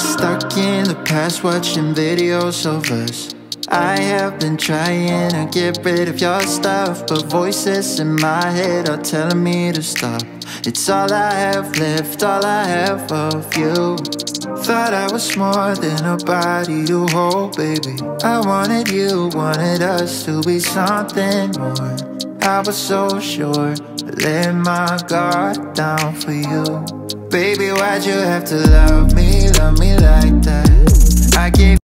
Stuck in the past watching videos of us. I have been trying to get rid of your stuff, but voices in my head are telling me to stop. It's all I have left, all I have of you. Thought I was more than a body to hold, baby. I wanted you, wanted us to be something more. I was so sure, but let my guard down for you. Baby, why'd you have to love me like that? I gave